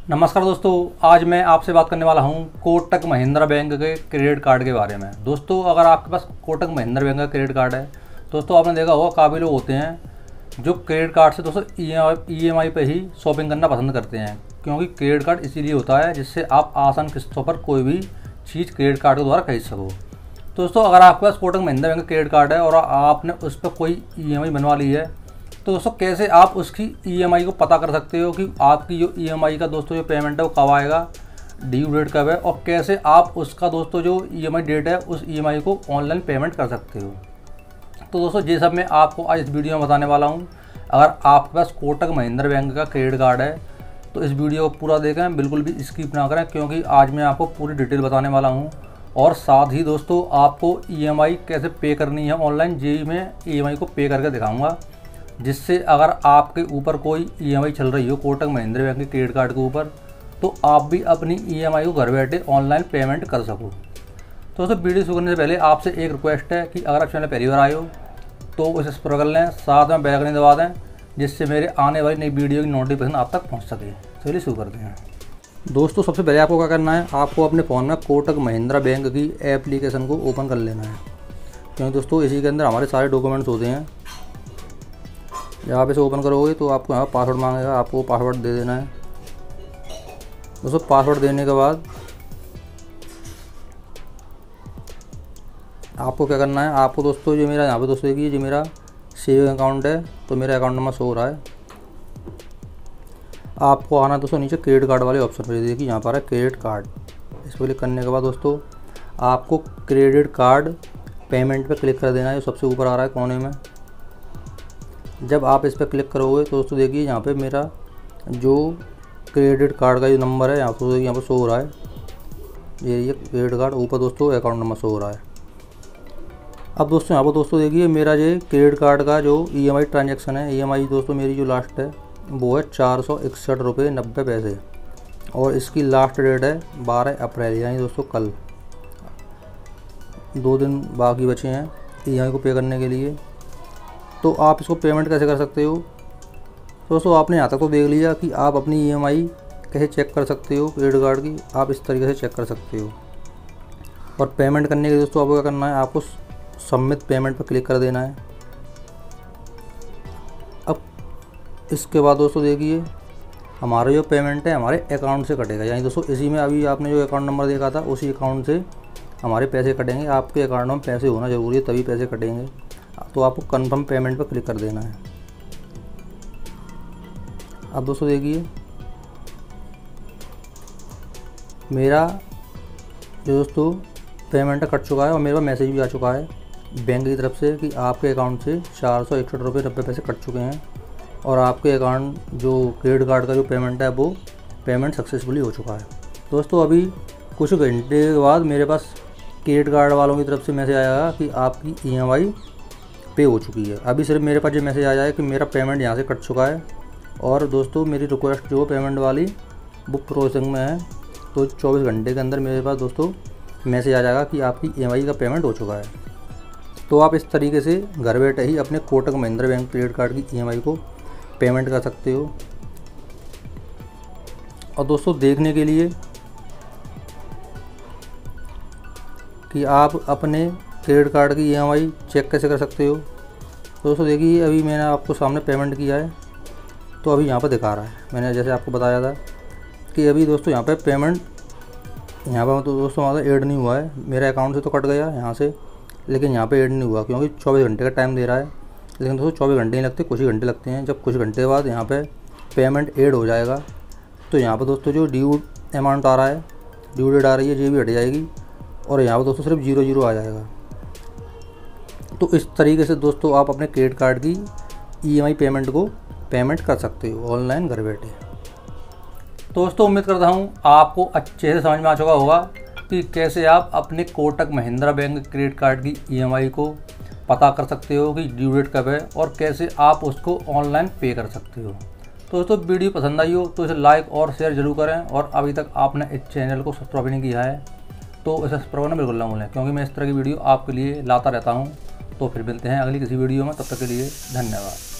नमस्कार दोस्तों, आज मैं आपसे बात करने वाला हूं कोटक महिंद्रा बैंक के क्रेडिट कार्ड के बारे में। दोस्तों, अगर आपके पास कोटक महिंद्रा बैंक का क्रेडिट कार्ड है दोस्तों, आपने देखा होगा काफ़ी लोग होते हैं जो क्रेडिट कार्ड से दोस्तों EMI पे ही शॉपिंग करना पसंद करते हैं, क्योंकि क्रेडिट कार्ड इसीलिए होता है जिससे आप आसान किस्तों पर कोई भी चीज़ क्रेडिट कार्ड के द्वारा खरीद सको। दोस्तों, अगर आपके पास कोटक महिंद्रा बैंक का क्रेडिट कार्ड है और आपने उस पर कोई EMI बनवा ली है तो दोस्तों कैसे आप उसकी EMI को पता कर सकते हो कि आपकी जो EMI का दोस्तों जो पेमेंट है वो कब आएगा, ड्यू डेट कब है, और कैसे आप उसका दोस्तों जो EMI डेट है उस EMI को ऑनलाइन पेमेंट कर सकते हो। तो दोस्तों ये सब मैं आपको आज इस वीडियो में बताने वाला हूँ। अगर आपके पास कोटक महिंद्रा बैंक का क्रेडिट कार्ड है तो इस वीडियो को पूरा देखें, बिल्कुल भी स्किप ना करें, क्योंकि आज मैं आपको पूरी डिटेल बताने वाला हूँ। और साथ ही दोस्तों आपको EMI कैसे पे करनी है ऑनलाइन, ये मैं EMI को पे करके दिखाऊँगा, जिससे अगर आपके ऊपर कोई EMI चल रही हो कोटक महिंद्रा बैंक के क्रेडिट कार्ड के ऊपर तो आप भी अपनी EMI को घर बैठे ऑनलाइन पेमेंट कर सको। तो दोस्तों वीडियो शुरू करने से पहले आपसे एक रिक्वेस्ट है कि अगर आप चैनल पहली बार आए हो तो उसे सब्सक्राइब कर लें, साथ में बेल आइकन दबा दें, जिससे मेरे आने वाली नई वीडियो की नोटिफिकेशन आप तक पहुँच सके। चलिए शुरू करते हैं। दोस्तों सबसे पहले आपको क्या करना है, आपको अपने फ़ोन में कोटक महिंद्रा बैंक की एप्लीकेशन को ओपन कर लेना है, क्योंकि दोस्तों इसी के अंदर हमारे सारे डॉक्यूमेंट्स होते हैं। जहाँ पे से ओपन करोगे तो आपको यहाँ पासवर्ड मांगेगा, आपको पासवर्ड दे देना है। दोस्तों पासवर्ड देने के बाद आपको क्या करना है, आपको दोस्तों जो मेरा यहाँ पे दोस्तों देखिए जो मेरा सेविंग अकाउंट है तो मेरा अकाउंट नंबर शो हो रहा है। आपको आना दोस्तों नीचे क्रेडिट कार्ड वाले ऑप्शन पर, देखिए यहाँ पर है क्रेडिट कार्ड। इस पर क्लिक करने के बाद दोस्तों आपको क्रेडिट कार्ड पेमेंट पर क्लिक कर देना है, जो सबसे ऊपर आ रहा है कोने में। जब आप इस पर क्लिक करोगे तो दोस्तों देखिए यहाँ पे मेरा जो क्रेडिट कार्ड का जो नंबर है यहाँ पर शो हो रहा है, ये क्रेडिट कार्ड, ऊपर दोस्तों अकाउंट नंबर शो हो रहा है। अब दोस्तों यहाँ पर दोस्तों देखिए मेरा ये क्रेडिट कार्ड का जो EMI ट्रांजैक्शन है, EMI दोस्तों मेरी जो लास्ट है वो है 461 रुपये 90 पैसे, और इसकी लास्ट डेट है 12 अप्रैल, यानी दोस्तों कल। 2 दिन बाकी बचे हैं EMI को पे करने के लिए। तो आप इसको पेमेंट कैसे कर सकते हो दोस्तों, आपने यहाँ तक तो देख लिया कि आप अपनी EMI कैसे चेक कर सकते हो क्रेडिट कार्ड की, आप इस तरीके से चेक कर सकते हो। और पेमेंट करने के लिए दोस्तों आपको क्या करना है, आपको सबमिट पेमेंट पर क्लिक कर देना है। अब इसके बाद दोस्तों देखिए हमारा जो पेमेंट है हमारे अकाउंट से कटेगा, यानी दोस्तों इसी में अभी आपने जो अकाउंट नंबर देखा था उसी अकाउंट से हमारे पैसे कटेंगे। आपके अकाउंट में पैसे होना ज़रूरी है, तभी पैसे कटेंगे। तो आपको कंफर्म पेमेंट पर क्लिक कर देना है। अब दोस्तों देखिए मेरा जो दोस्तों पेमेंट कट चुका है और मेरे पास मैसेज भी आ चुका है बैंक की तरफ से कि आपके अकाउंट से 461 रुपये 90 पैसे कट चुके हैं, और आपके अकाउंट जो क्रेडिट कार्ड का जो पेमेंट है वो पेमेंट सक्सेसफुली हो चुका है। दोस्तों अभी कुछ घंटे के बाद मेरे पास क्रेडिट कार्ड वालों की तरफ से मैसेज आएगा कि आपकी EMI पे हो चुकी है। अभी सिर्फ मेरे पास ये मैसेज आ जाए कि मेरा पेमेंट यहाँ से कट चुका है, और दोस्तों मेरी रिक्वेस्ट जो पेमेंट वाली वो प्रोसेसिंग में है। तो 24 घंटे के अंदर मेरे पास दोस्तों मैसेज आ जाएगा कि आपकी EMI का पेमेंट हो चुका है। तो आप इस तरीके से घर बैठे ही अपने Kotak Mahindra bank credit card की EMI को पेमेंट कर सकते हो। और दोस्तों देखने के लिए कि आप अपने क्रेडिट कार्ड की EMI चेक कैसे कर सकते हो, दोस्तों देखिए अभी मैंने आपको सामने पेमेंट किया है तो अभी यहाँ पर दिखा रहा है, मैंने जैसे आपको बताया था कि अभी दोस्तों यहाँ पे पेमेंट यहाँ पर तो दोस्तों हमारा ऐड नहीं हुआ है। मेरे अकाउंट से तो कट गया यहाँ से, लेकिन यहाँ पे ऐड नहीं हुआ क्योंकि 24 घंटे का टाइम दे रहा है। लेकिन दोस्तों 24 घंटे नहीं लगते, कुछ ही घंटे लगते हैं। जब कुछ घंटे बाद यहाँ पे पेमेंट ऐड हो जाएगा तो यहाँ पर दोस्तों जो ड्यू अमाउंट आ रहा है, ड्यू डेट आ रही है, ये भी हट जाएगी, और यहाँ पर दोस्तों सिर्फ 00 आ जाएगा। तो इस तरीके से दोस्तों आप अपने क्रेडिट कार्ड की EMI पेमेंट को पेमेंट कर सकते हो ऑनलाइन घर बैठे। दोस्तों उम्मीद करता हूँ आपको अच्छे से समझ में आ चुका होगा कि कैसे आप अपने Kotak Mahindra bank credit card की EMI को पता कर सकते हो कि ड्यू डेट कब है, और कैसे आप उसको ऑनलाइन पे कर सकते हो। तो दोस्तों वीडियो पसंद आई हो तो इसे लाइक और शेयर जरूर करें, और अभी तक आपने इस चैनल को सब्सक्राइब नहीं किया है तो इसे सब्सक्राइब करना बिल्कुल ना भूलें, क्योंकि मैं इस तरह की वीडियो आपके लिए लाता रहता हूँ। तो फिर मिलते हैं अगली किसी वीडियो में, तब तक के लिए धन्यवाद।